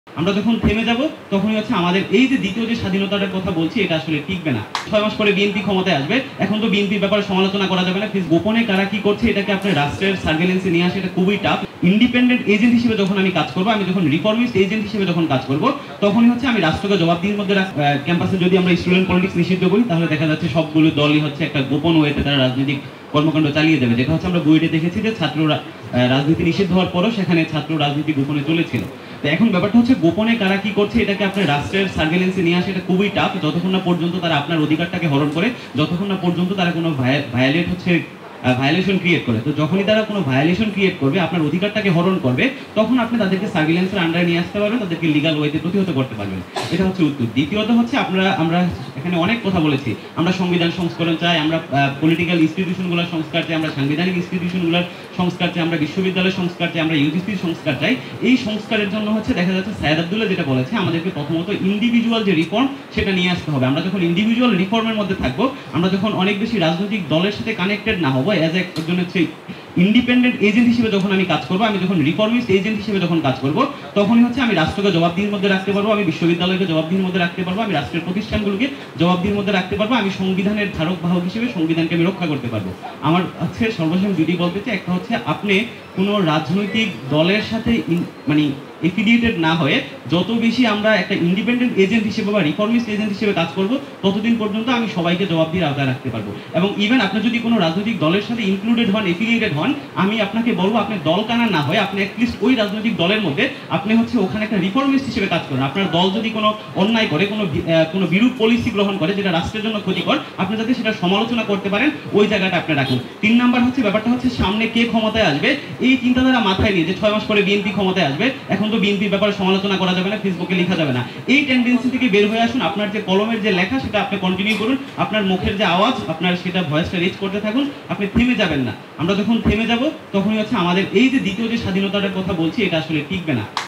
আমরা যখন থেমে যাব তখনই হচ্ছে আমাদের এই যে দ্বিতীয় যে স্বাধীনতাটার কথা বলছি এটা আসলে টিকবে না। 6 মাস পরে বিএনপি ক্ষমতায় আসবে। এখন তো বিএনপির ব্যাপারে সমালোচনা করা যাবে না। প্লিজ গোপনে কারা কি করছে এটাকে আপনার রাষ্ট্রের সার্ভেলেন্সে নিয়ে আসা এটা খুবই টাফ। ইন্ডিপেন্ডেন্ট এজেন্ট হিসেবে যখন আমি কাজ করব, আমি যখন রিফর্মিস্ট এজেন্ট হিসেবে যখন কাজ করব, তখনই হচ্ছে আমি রাষ্ট্রকে জবাবদিহির মধ্যে ক্যাম্পাসে যদি আমরা স্টুডেন্ট পলিটিক্স নিষিদ্ধ করি তাহলে দেখা যাচ্ছে সবগুলো দলই হচ্ছে একটা গোপন ওয়েতে তারা রাজনৈতিক কর্মকাণ্ড চালিয়ে দেবে, যেটা হচ্ছে আমরা বইতে দেখেছি যে ছাত্ররা রাজনীতি নিষিদ্ধ হওয়ার পরও সেখানে ছাত্র রাজনীতি গোপনে চলেছিল। তো এখন ব্যাপারটা হচ্ছে গোপনে কারা কি করছে এটাকে আপনার রাষ্ট্রের সার্ভেলেন্সে নিয়ে আসা এটা খুবই টাফ, যতক্ষণ না পর্যন্ত তারা আপনার অধিকারটাকে হরণ করে, যতক্ষণ না পর্যন্ত তারা কোনো ভায়োলেশন ক্রিয়েট করে। তো যখনই তারা কোনো ভায়োলেশন ক্রিয়েট করবে, আপনার অধিকারটাকে হরণ করবে, তখন আপনি তাদেরকে সার্ভিলেন্সের আন্ডারে নিয়ে আসতে পারবেন, তাদেরকে লিগাল ওয়েতে প্রতিহত করতে পারবেন। এটা হচ্ছে উত্তর। দ্বিতীয়ত হচ্ছে আমরা এখানে অনেক কথা বলেছি, আমরা সংবিধান সংস্করণ চাই, আমরা পলিটিক্যাল ইনস্টিটিউশনগুলোর সংস্কার চাই, আমরা সাংবিধানিক ইনস্টিটিউশনগুলোর সংস্কার চাই, আমরা বিশ্ববিদ্যালয়ের সংস্কার চাই, আমরা ইউজিসির সংস্কার চাই। এই সংস্কারের জন্য হচ্ছে দেখা যাচ্ছে সায়েদ আব্দুল্লাহ যেটা বলেছে, আমাদেরকে প্রথমত ইন্ডিভিজুয়াল যে রিফর্ম সেটা নিয়ে আসতে হবে। আমরা যখন ইন্ডিভিজুয়াল রিফর্মের মধ্যে থাকবো, আমরা যখন অনেক বেশি রাজনৈতিক দলের সাথে কানেক্টেড না হবো, অ্যাজ একজন হচ্ছে ইন্ডিপেন্ডেন্ট এজেন্ট হিসেবে যখন আমি কাজ করবো, আমি যখন রিফর্মিস্ট এজেন্ট হিসেবে যখন কাজ করবো, তখনই হচ্ছে আমি রাষ্ট্রকে জবাবদিহির মধ্যে রাখতে পারবো, আমি বিশ্ববিদ্যালয়কে জবাবদিহির মধ্যে রাখতে পারবো, আমি রাষ্ট্রের প্রতিষ্ঠানগুলোকে জবাবদিহির মধ্যে রাখতে পারবো, আমি সংবিধানের ধারক বাহক হিসেবে সংবিধানকে আমি রক্ষা করতে পারবো। আমার হচ্ছে সর্বশেষ দুটি বলতে চাই, একটা হচ্ছে আপনি কোনো রাজনৈতিক দলের সাথে মানে এফিলিয়েটেড না হয়ে যত বেশি আমরা একটা ইন্ডিপেন্ডেন্ট এজেন্ট হিসেবে বা রিফর্মিস্ট এজেন্ট হিসেবে কাজ করব, ততদিন পর্যন্ত আমি সবাইকে জবাবদিহির আওতায় রাখতে পারবো। এবং ইভেন আপনি যদি কোনো রাজনৈতিক দলের সাথে ইনক্লুডেড হন, এফিলিয়েটেড হন, আমি আপনাকে বলবো আপনি দল কানা না হয়ে আপনি অ্যাটলিস্ট ওই রাজনৈতিক দলের মধ্যে আপনি হচ্ছে ওখানে একটা রিফর্মিস্ট হিসেবে কাজ করেন। আপনার দল যদি কোনো অন্যায় করে, কোনো বিরূপ পলিসি গ্রহণ করে যেটা রাষ্ট্রের জন্য ক্ষতিকর, আপনি যাতে সেটা সমালোচনা করতে পারেন, ওই জায়গাটা আপনি রাখুন। 3 নাম্বার হচ্ছে ব্যাপারটা হচ্ছে সামনে কে ক্ষমতায় আসবে এই চিন্তাধারা মাথায় নিয়ে যে 6 মাস পরে বিএনপি ক্ষমতায় আসবে, এখন তো বিএনপির ব্যাপারে সমালোচনা করা যাবে না, ফেসবুকে লেখা যাবে না, এই টেন্ডেন্সি থেকে বের হয়ে আসুন। আপনার যে কলমের যে লেখা সেটা আপনি কন্টিনিউ করুন, আপনার মুখের যে আওয়াজ আপনার সেটা ভয়েসটা রিচ করতে থাকুন, আপনি থেমে যাবেন না। আমরা যখন থেমে যাব তখনই হচ্ছে আমাদের এই যে দ্বিতীয় যে স্বাধীনতাটার কথা বলছি এটা আসলে টিকবে না।